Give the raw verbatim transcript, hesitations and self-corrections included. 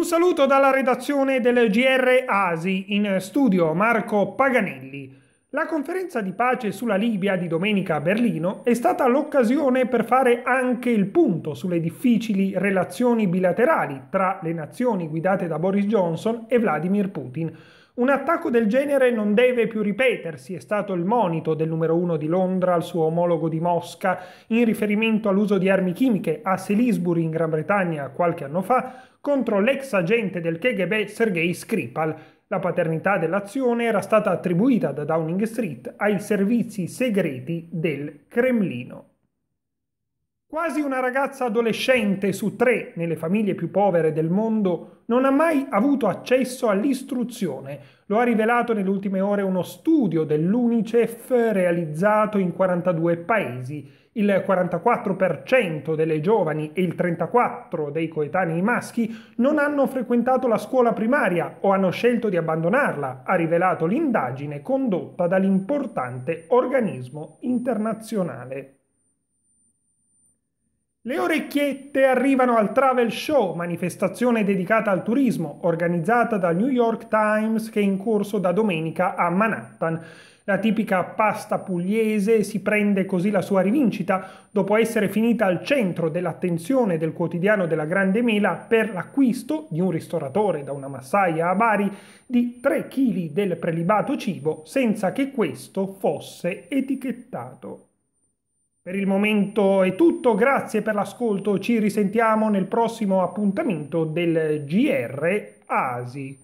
saluto dalla redazione del G R Asi, in studio Marco Paganelli. La conferenza di pace sulla Libia di domenica a Berlino è stata l'occasione per fare anche il punto sulle difficili relazioni bilaterali tra le nazioni guidate da Boris Johnson e Vladimir Putin. Un attacco del genere non deve più ripetersi, è stato il monito del numero uno di Londra al suo omologo di Mosca in riferimento all'uso di armi chimiche a Salisbury in Gran Bretagna qualche anno fa contro l'ex agente del K G B Sergei Skripal. La paternità dell'azione era stata attribuita da Downing Street ai servizi segreti del Cremlino. Quasi una ragazza adolescente su tre nelle famiglie più povere del mondo non ha mai avuto accesso all'istruzione. Lo ha rivelato nelle ultime ore uno studio dell'UNICEF realizzato in quarantadue paesi. Il quarantaquattro per cento delle giovani e il trentaquattro per cento dei coetanei maschi non hanno frequentato la scuola primaria o hanno scelto di abbandonarla, ha rivelato l'indagine condotta dall'importante organismo internazionale. Le orecchiette arrivano al Travel Show, manifestazione dedicata al turismo, organizzata dal New York Times che è in corso da domenica a Manhattan. La tipica pasta pugliese si prende così la sua rivincita dopo essere finita al centro dell'attenzione del quotidiano della Grande Mela per l'acquisto di un ristoratore da una massaia a Bari di tre chili del prelibato cibo senza che questo fosse etichettato. Per il momento è tutto, grazie per l'ascolto, ci risentiamo nel prossimo appuntamento del G R Asi.